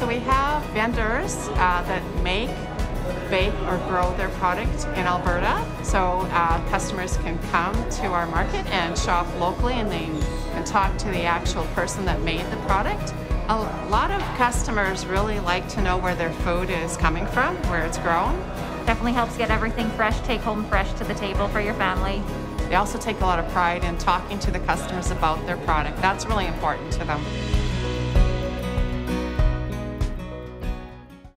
we have vendors that make, bake, or grow their product in Alberta. So customers can come to our market and shop locally, and they can talk to the actual person that made the product. A lot of customers really like to know where their food is coming from, where it's grown. Definitely helps get everything fresh, take home fresh to the table for your family. They also take a lot of pride in talking to the customers about their product. That's really important to them.